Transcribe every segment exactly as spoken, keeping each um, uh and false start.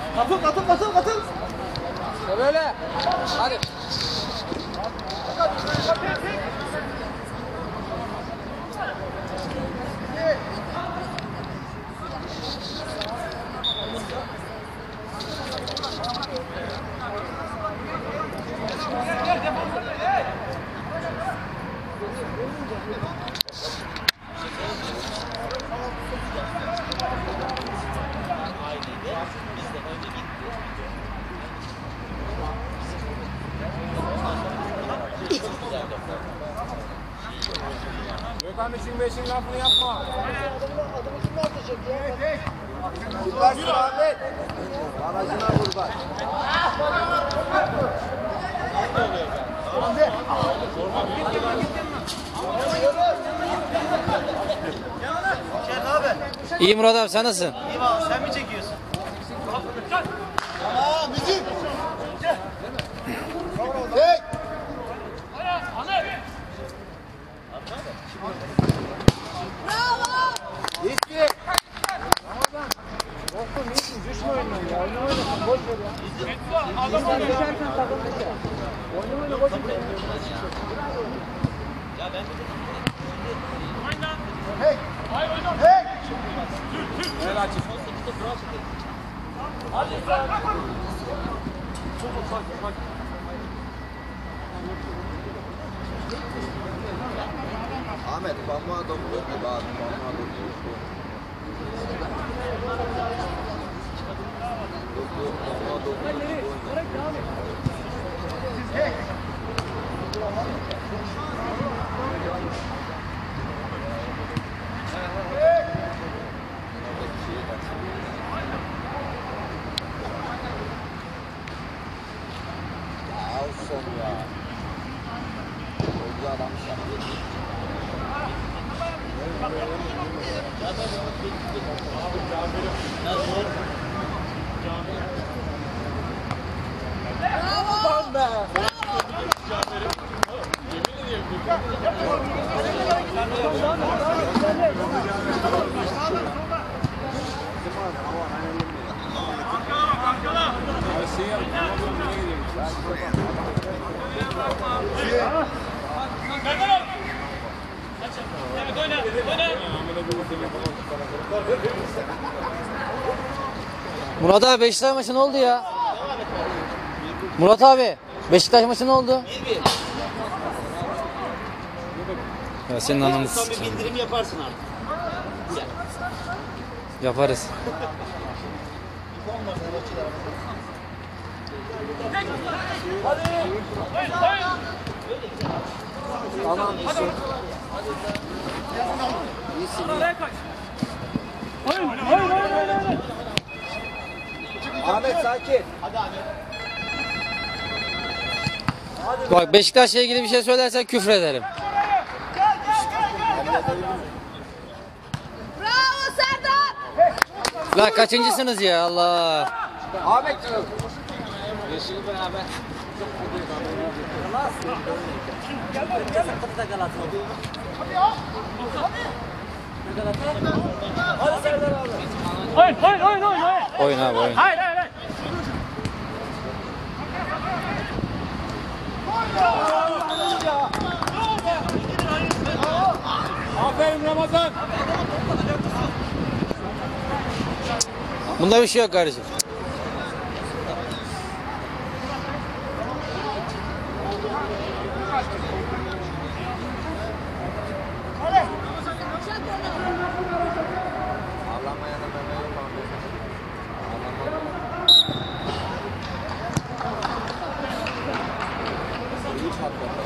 Katıl katıl katıl katıl. İşte böyle. Hadi. Gökhan için beşin lafını yapma. Adımı kim atacak ya? Yürü Ahmet. Barajına vur bak. İyi Murat abi, sen nasılsın? İyi bak, sen mi çekiyorsun? Tamam bizim. Tek. Bravo. Yetti. Dostum niçin düşme oyundan ya? Oyunu oynasın, boş ver ya. Adam oyunu düşersen takım düşer. Oyunu oyna, boş ver. Ya ben de hey! Hayır hocam! Hey! Gel açık. Hadi sen! Ahmet, parmağı dokunuyor gibi abi, parmağı dokunuyor. Dokunuyor, parmağı dokunuyor. Hey! Son ya. Öldü adam şarkı. Bravo! Bravo! Murat abi, Beşiktaş maçı ne oldu ya? Murat abi, Beşiktaş maçı ne oldu? bir bir. Ya senin ananı Son bir sikeyim. bildirim yaparsın artık. Güzel. Yaparız. Hadi. Tamam, iyisin. İyisin. Hayır, hayır, hayır, hayır. Ahmet sakin. Hadi Ahmet. Bak, Beşiktaş'la ilgili bir şey söylersen küfür ederim. Bravo Serdar! La kaçıncısınız ya, Allah. Ahmet. Yeşil beraber. Gel bak, gel. Hadi Serdar abi. Hayır, hayır, hayır, hayır, hayır. Oyun abi, oyun. Hayır, hayır, hayır. Aferin Ramazan. Bunda bir şey yok kardeşim. Ağlamayana meme yok Ahmet. İyi patladı.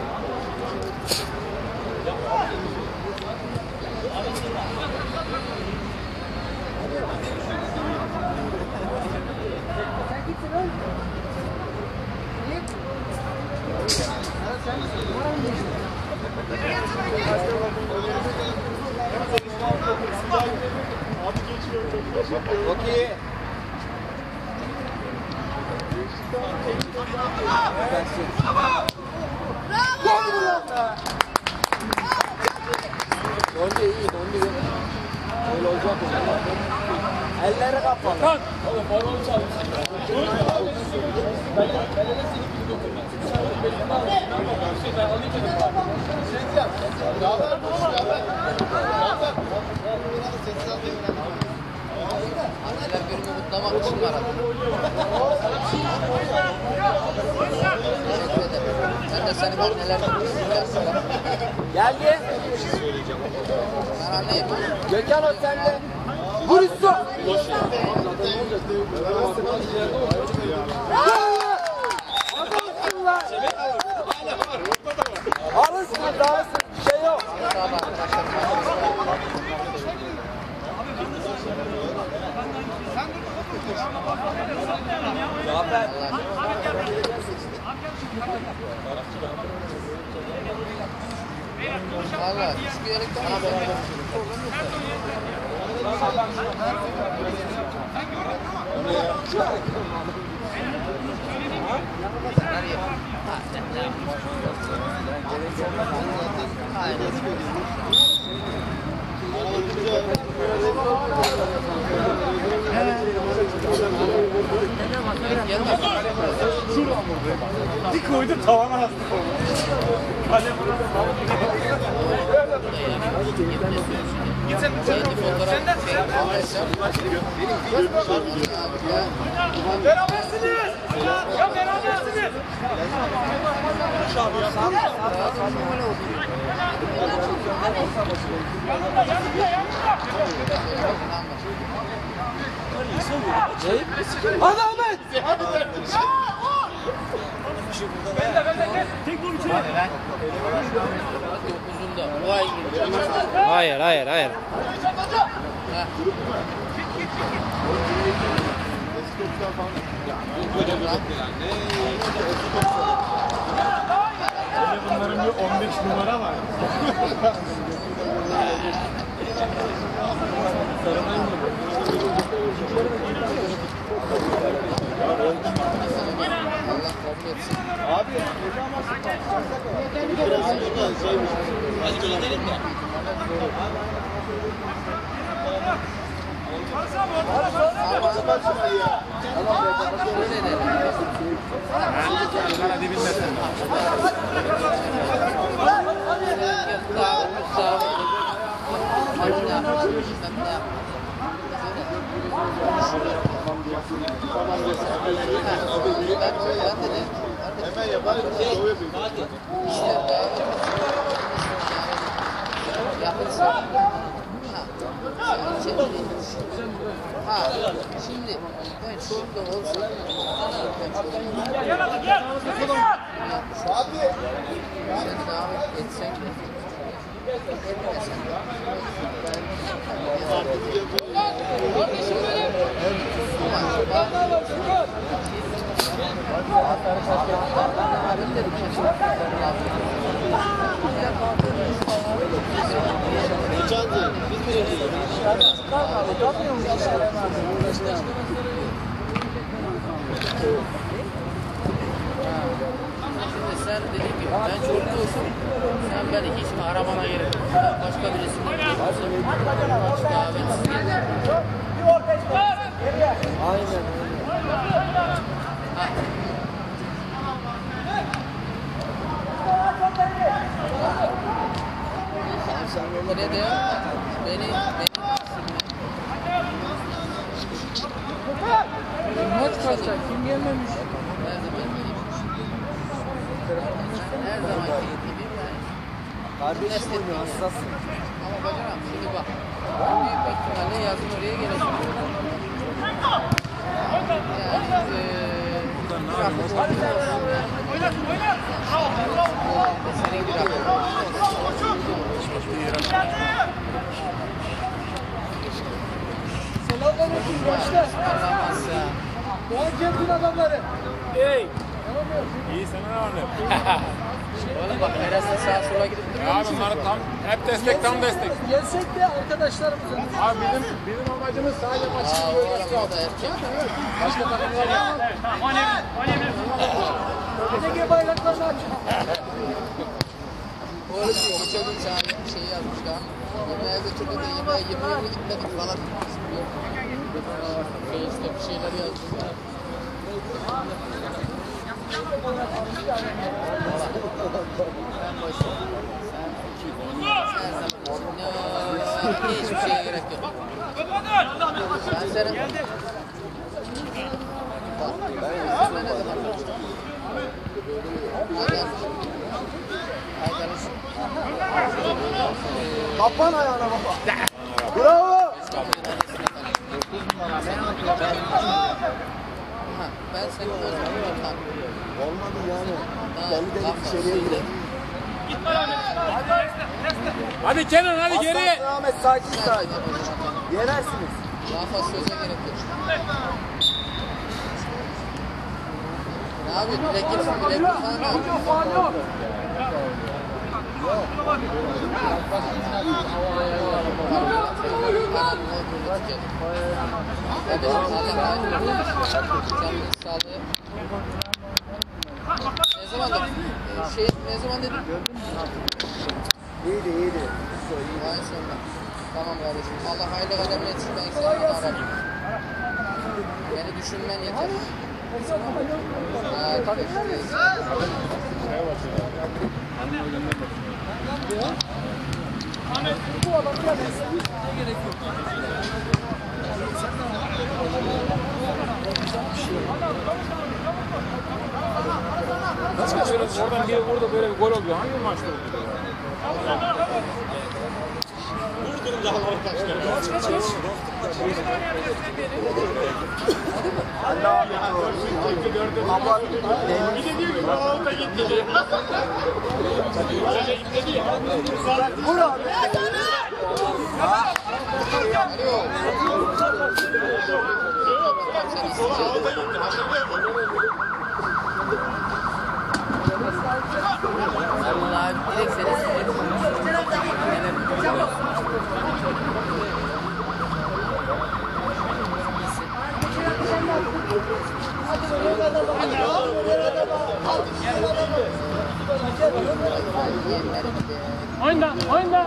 Çok iyi. Donde iyi, donde iyi. Öyle olacak o zaman. Elleri kapalı. Kan. Oğlum balonu çalmış. Anneler günümü kutlamak için var abi. Teşekkür ederim. Sen de senin anneler gününü Geldi. Ben anneyim. Gökhan o sende. Vur üstü. Adamsın lan. Alırsın dağılsın. Bir şey yok. Sağ ol arkadaşlar. Zafer. Valla hiçbir yere gitmedim. Bir koydu tavana astı. Hadi. Git sen sen de Berabersiniz. Ya berabersiniz. Yanında yanında yanında. Adamet. Ben de ben de tek gol içeri. dokuzunda. Bu ay gidiyor. Hayır, hayır, hayır. Bunların bir on beş numara var. Allah kabul etsin. Bana dibilmesin. Hemen yapar. Ha, şimdi ben şurada olsam Gel hadi gel. Abi sen davet etsen de etmesen Şimdi sen dedin ki ben çocuk olsam sen beni hiç mi arabana gerek başka birisi mi? Başka davetsiz gelir. Aynen. Ha. Yine de beni beni Maç kaçacak. Kim gelmemiş? her zaman her zaman gibi Kardeşim oynuyor. Hassassın. ama bacanam şimdi bak büyük ihtimalle yazın oraya gelecek. Yani eee trafik olsun. Oynat oynat. Senin bir Selamünaleyküm gençler. Alamazsa. Doğan Kent'in adamları. Hey. İyi sana ne var ne? Oğlum bak neresi sağa sola gidip Ya duruyor. bunları tam hep destek tam destek. Gelsek de arkadaşlarımızın. Abi bizim bizim amacımız sadece maçı Aa böyle oğlum o da erkek. başka takımlar yok. Ege bayraklarını açın. Oğlum geçen gün sana şey yazmış lan. Yemeğe götürdü de yemeğe yemeğe mi gitmedik falan. Face'de bir şeyler yazdım ya. Ben başım. Sen Sen sen hiçbir şeye gerek yok. Ben senin... Bak, ben ne zaman konuştum? Haydar. Haydar'ın... Kapan ayağına baba. Bravo. Ben seni o zaman tanıyorum. Olmadı yani. Ha, Deli deli laf var. içeriye gidiyor. Hadi Kenan hadi geri. Aslan Ahmet sakin Sen sakin. de o zaman. Yenersiniz. Lafa söze gerek yok. Ne yapıyorsun? Direkt gitsin, direkt gitsin falan ne yapıyorsun? Kardeşim Allah razı olsun. Canınız sağlığı. Ne zaman dedin? Şey, ne zaman dedin? İyiydi iyiydi. Vay sonunda. Tamam kardeşim. Allah hayırlı kademle etsin. Ben seni ararım. Beni düşünmen yeter. Aa, görüşürüz. Nasıl kaçırırız? Oradan biri vurdu böyle bir gol oluyor. Hangi maçta oldu? Allah Kapat. Bir de diyor ki o da gitti diye. Vur abi. Sen isteyeceksin. Vallahi direkt seni Oyna, oyna.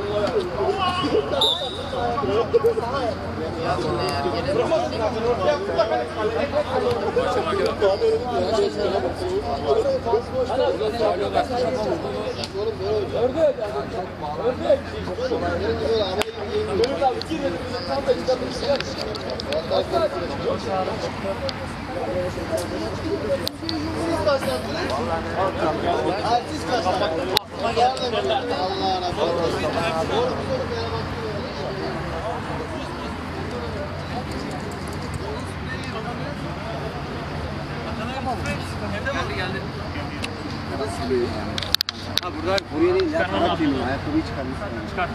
Ha burada buraya değil ya. Karak geliyor. Ayakkabıyı çıkarmışsın. Çıkar.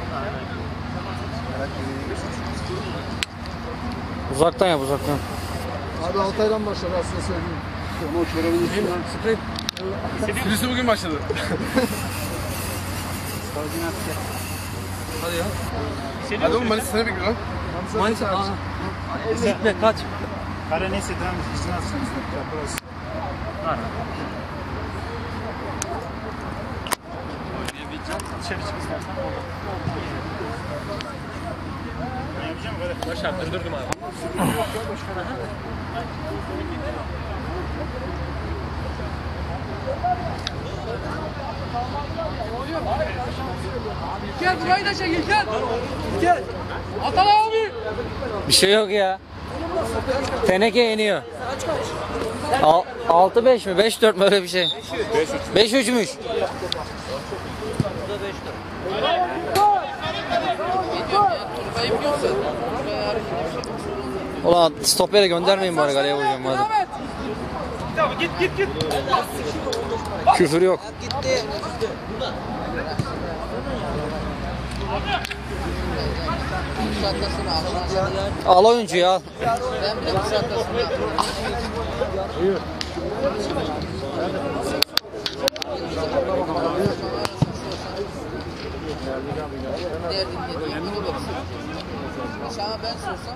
Uzaktan yap uzaktan. Abi Altay'dan başlar aslında söyleyeyim. Ama çorabını sprey. Birisi bugün başladı. Hadi ya. Hadi oğlum Manisa seni bekliyor lan. Manisa. Aa. Gitme kaç. Kare neyse devam et. İşte nasıl? Burası. Var. Dışarı çık istersen. Ben yapacağım böyle. Başar durdurdum abi. Gel burayı da çek gel. Gel. Atal abi. Bir şey yok ya. Teneke yeniyor. Al, altı beş mi? beş dört mü öyle bir şey? beş üç müş. Turbayı biliyorsun. Turbayı hareket. Ulan stopere göndermeyin bari galeye vuracağım hadi. Tamam git git git. Küfür yok. Bu saatten sonra al. Al oyuncuyu al. Ben bile bu saatten sonra derdin yediği bunu bekliyorum. Sana ben sorsam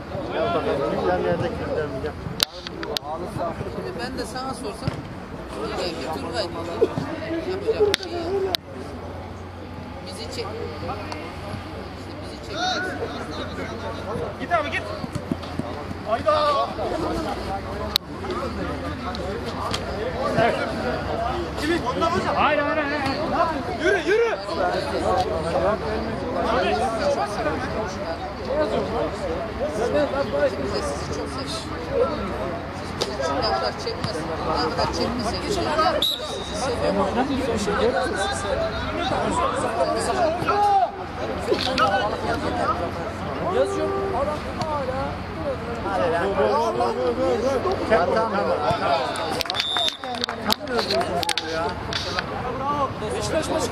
şimdi ben de sana sorsam diyecek ki Turgay diyecek. Yapacak bir şey yok. Bizi çek. İşte bizi çekeceksin. Git abi git. Hayır hayır hayır. Yürü yürü. Biz de sizi çok seviyoruz. Siz ne kadar çekmesin, ne kadar çekmeseniz sizi seviyorum. Yazıyor. Adam hala. Beşiktaş maçı.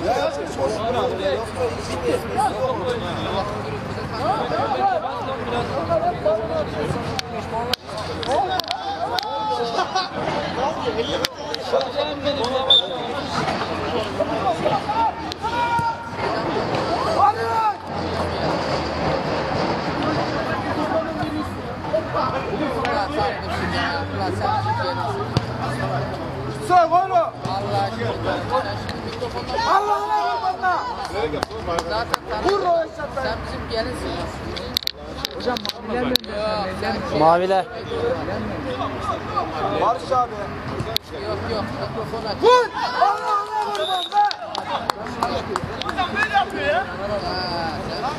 Sağ ol. Allah aşkına. Allah'ına kurbanla. Zaten Vur o tanıyorum. eşatları. Sen bizim gelinsin. Hocam maviler mi? Maviler. Barış abi. Yok yok. Mikrofon aç. Vur! Allah'ına kurbanla. Hocam böyle yapıyor ya. Ha, sen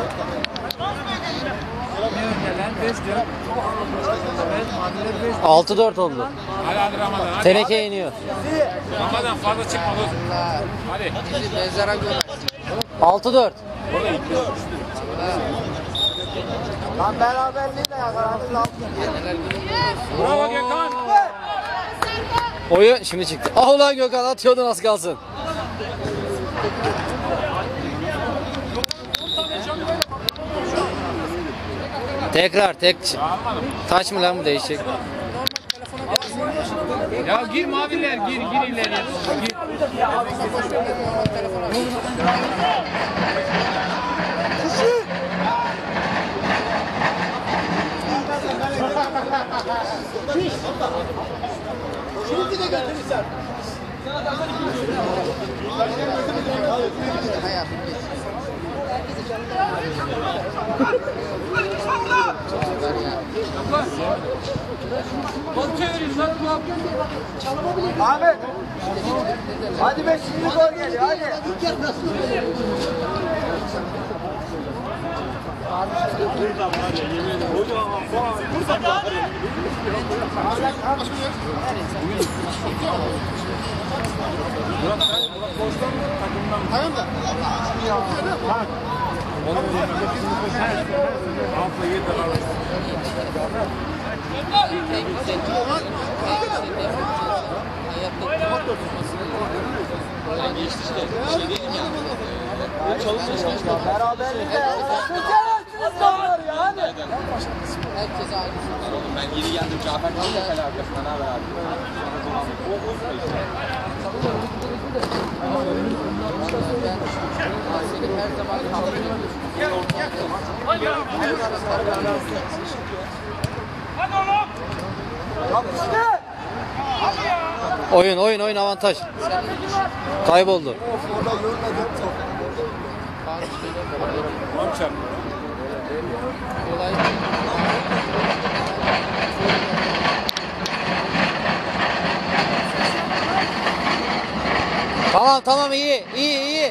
altı dört oldu. Hadi hadi Ramazan hadi. Teneke iniyor. Ramazan fazla çıkma dur. Allah Hadi. bizi mezara gömersin. altı dört. Lan beraberliği de yakaladın lan. Neler görüyorsun? Bravo Gökhan. Oyun şimdi çıktı. Ah ulan Gökhan atıyordun az kalsın. Tekrar tek taç mı lan bu değişik? Ya gir maviler gir gir ileriye. Gir. Şimdi de götürürsen. Hayatım Ahmet. Hadi be şimdi gol geliyor hadi. Tamam da. Altı yedi var. Beraberliği de yakaladın. Var ya hadi. Herkes aynı. Ben yeni geldim Cafer Kalın alakasından ne haber abi? Ben seni her zaman kabul ediyorum. Hadi oğlum. Yapıştı. Oyun oyun oyun avantaj. Kayboldu. Tamam çarp. Olay. Tamam tamam iyi iyi iyi.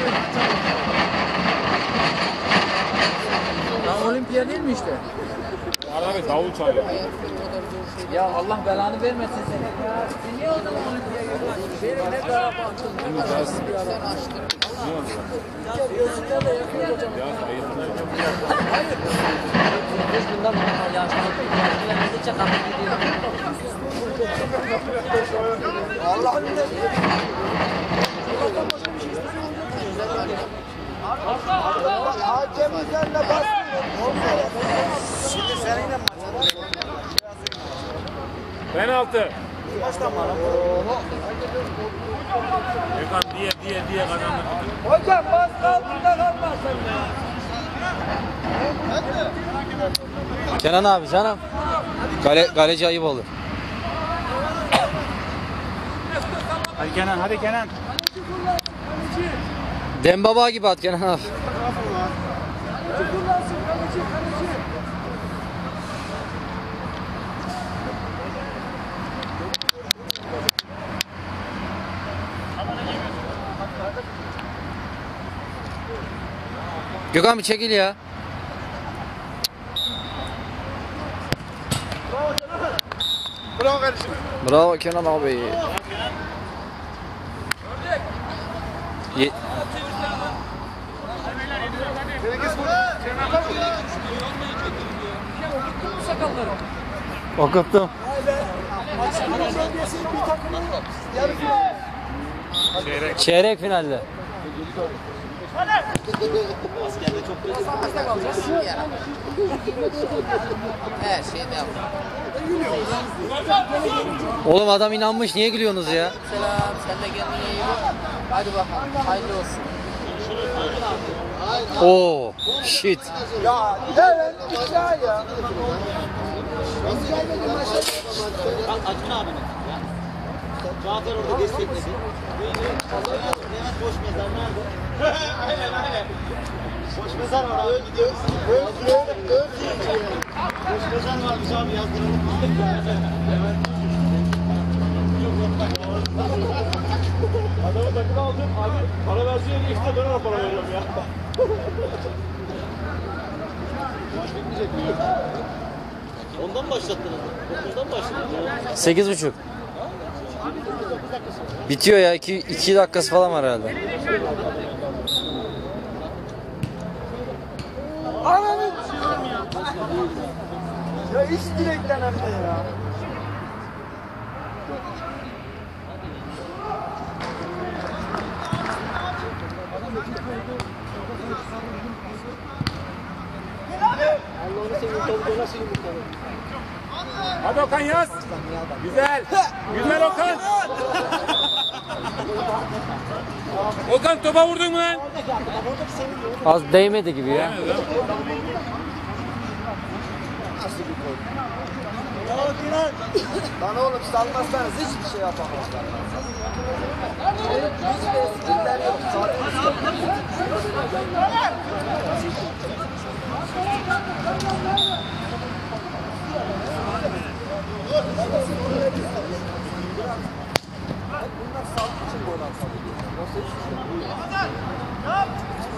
Lan olimpiya değil mi işte? Arada bir davul çalıyor. Ya Allah belanı vermesin seni. Ya sen niye o zaman olimpiya gidiyorsun? Benim ne tarafa attın? Sen açtın. Ya gözlükler de yakıyor hocam. Ya sayısını. Hayır. Biz bundan Allah'ın ne? Hakem üzerine basmıyor. Şimdi seninle maç. Penaltı. Baştan bana. Gökhan diye diye diye kazandı. Hocam baskı altında kalmazsın ya. Kenan abi canım. Kale, kaleci ayıp olur. Hadi Kenan, hadi Kenan. Dembaba gibi at Kenan abi. Gökhan bir çekil ya. Bravo kardeşim. Bravo Kenan abi. Ye Okuttum. Çeyrek. Çeyrek finalde. Her şeyde yaptım. Oğlum adam inanmış. Niye gülüyorsunuz ya? Selam, sen de kendine iyi bak. Hadi bakalım, hayırlı olsun. Oo, shit. Ya evet güzel ya. Acun abinin ya. Cafer orada destekledi. Levent boş mezar nerede? Aynen aynen. Boş mezar var abi. Gidiyoruz. Öl öl öl. Boş mezar varmış abi yazdıralım. Adamı takılı aldım abi. Para vereceğine geçti ben ona para veriyorum ya. Maç bitmeyecek mi? Ondan mı başlattınız? dokuzdan mı başladınız? Sekiz buçuk. Bitiyor ya. iki, iki dakikası falan var herhalde. Ananı. Ya hiç direkten hem de ya. Allah'ını seveyim tavuğu nasıl yumurtladı? Hadi Okan yaz. Güzel. Güzel Okan. Okan topa vurdun mu lan? Az değmedi gibi ya. Lan oğlum salmazsanız hiçbir şey yapamazlar. Hiçbir espriler yok. Bunlar sağlık için gol atabiliyor. Yoksa hiçbir şey yok.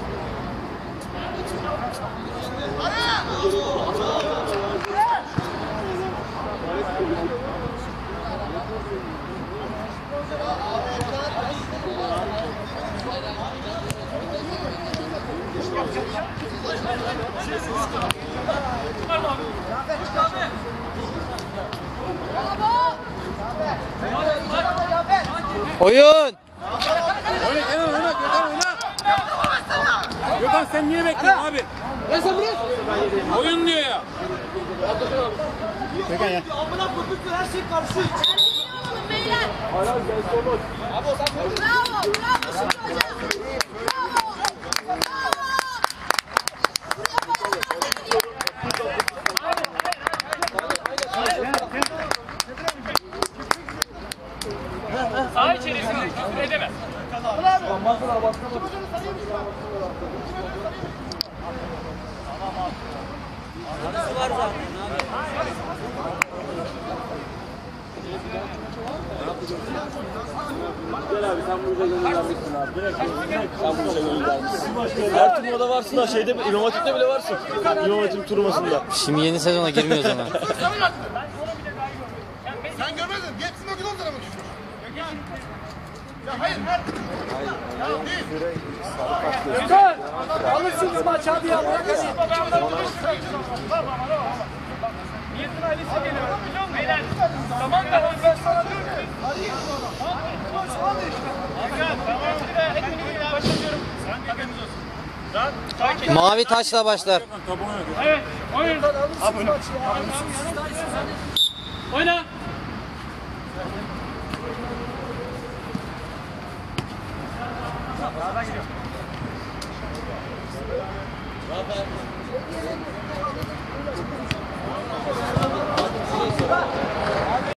Oyun. Oyna Kenan oyna. Gökhan oyna. Gökhan sen niye bekliyorsun abi? Oyun diyor ya. Gökhan ya. Amına koyduk her şey karşı. Beyler. Hala gel sonuç. Bravo, bravo Şükrü hocam. Bravo. Bravo. Saha içerisinde küfür edemez. Gel abi sen burada göndermişsin abi. Direkt sen burada göndermişsin. Her turnuvada varsın da şeyde İmam Hatip'te bile varsın. İmam Hatip turnuvasında. Şimdi yeni sezona girmiyor o zaman. Sen görmedin. Hepsini okudun sana mı? Ya hayır. Hayır. Ya değil. Gökhan! Alırsınız maçı hadi ya. Bırak hadi. Niyetin ailesi geliyor. Biliyor musun? Beyler. Tamam da ben sana diyorum ki. Hadi. Hadi işte. Tamam. Hepinizi başlatıyorum. Sen haberiniz olsun. Rahat. Sakin. Mavi taşla başlar. Topu oyna. Evet. Oyun. Alırsınız maçı ya. Oyna. Sağdan gidiyor.